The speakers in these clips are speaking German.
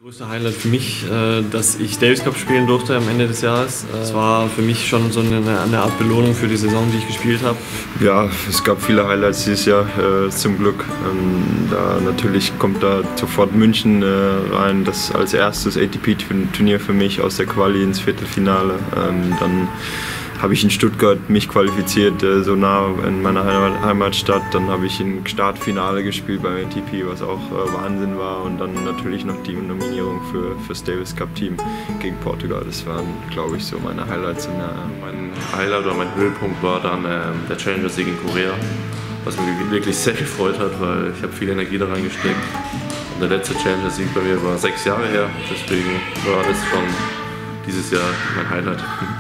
Das größte Highlight für mich, dass ich Davis Cup spielen durfte am Ende des Jahres. Es war für mich schon so eine Art Belohnung für die Saison, die ich gespielt habe. Ja, es gab viele Highlights dieses Jahr, zum Glück. Natürlich kommt da sofort München rein, das als erstes ATP-Turnier für mich aus der Quali ins Viertelfinale. Dann habe ich in Stuttgart mich qualifiziert, so nah in meiner Heimatstadt. Dann habe ich im Startfinale gespielt beim ATP, was auch Wahnsinn war. Und dann natürlich noch die Nominierung fürs Davis Cup Team gegen Portugal. Das waren, glaube ich, so meine Highlights. Mein Highlight oder mein Höhepunkt war dann der Challenger-Sieg in Korea, was mich wirklich sehr gefreut hat, weil ich habe viel Energie da reingesteckt. Und der letzte Challenger-Sieg bei mir war 6 Jahre her, deswegen war das schon dieses Jahr mein Highlight.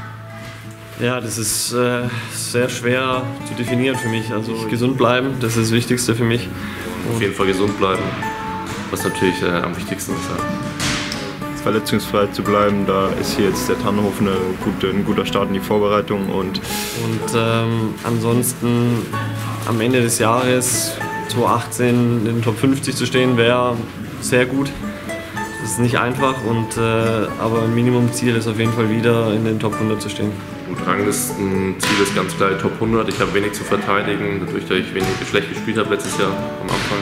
Ja, das ist sehr schwer zu definieren für mich. Also gesund bleiben, das ist das Wichtigste für mich. Auf jeden Fall gesund bleiben, was natürlich am wichtigsten ist. Ja. Verletzungsfrei zu bleiben, da ist hier jetzt der Tannenhof ein guter Start in die Vorbereitung. Und ansonsten am Ende des Jahres 2018 in den Top 50 zu stehen, wäre sehr gut. Das ist nicht einfach, aber ein Minimumziel ist auf jeden Fall wieder in den Top 100 zu stehen. Gut, Ranglistenziel ist ganz klar Top 100. Ich habe wenig zu verteidigen, dadurch, dass ich schlecht gespielt habe letztes Jahr am Anfang.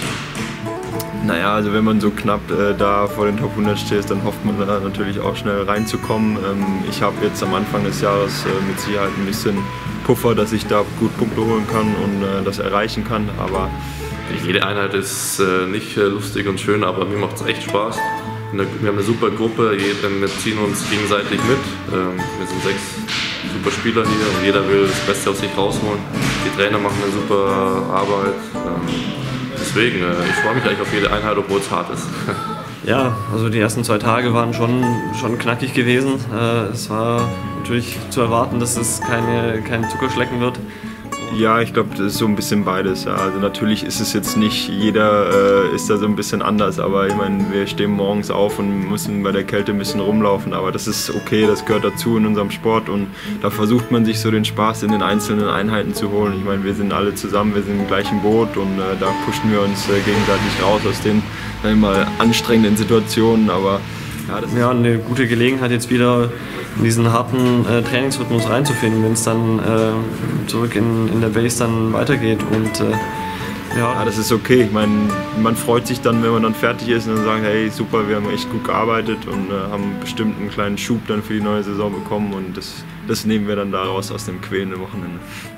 Naja, also wenn man so knapp da vor den Top 100 steht, dann hofft man da natürlich auch schnell reinzukommen. Ich habe jetzt am Anfang des Jahres mit Sicherheit ein bisschen Puffer, dass ich da gut Punkte holen kann und das erreichen kann. Aber jede Einheit ist nicht lustig und schön, aber mir macht es echt Spaß. Wir haben eine super Gruppe, wir ziehen uns gegenseitig mit. Wir sind 6 super Spieler hier und jeder will das Beste aus sich rausholen. Die Trainer machen eine super Arbeit. Deswegen, ich freue mich eigentlich auf jede Einheit, obwohl es hart ist. Ja, also die ersten 2 Tage waren schon knackig gewesen. Es war natürlich zu erwarten, dass es kein Zuckerschlecken wird. Ja, ich glaube, das ist so ein bisschen beides. Ja. Also natürlich ist es jetzt nicht, jeder ist da so ein bisschen anders, aber ich meine, wir stehen morgens auf und müssen bei der Kälte ein bisschen rumlaufen, aber das ist okay, das gehört dazu in unserem Sport und da versucht man sich so den Spaß in den einzelnen Einheiten zu holen. Ich meine, wir sind alle zusammen, wir sind im gleichen Boot und da pushen wir uns gegenseitig raus aus den, sagen wir mal, anstrengenden Situationen, aber ja, das ist eine gute Gelegenheit jetzt wieder in diesen harten Trainingsrhythmus reinzufinden, wenn es dann zurück in der Base dann weitergeht. Und ja, das ist okay. Ich meine, man freut sich dann, wenn man dann fertig ist und dann sagt, hey super, wir haben echt gut gearbeitet und haben bestimmt einen kleinen Schub dann für die neue Saison bekommen und das nehmen wir dann daraus aus dem quälenden Wochenende.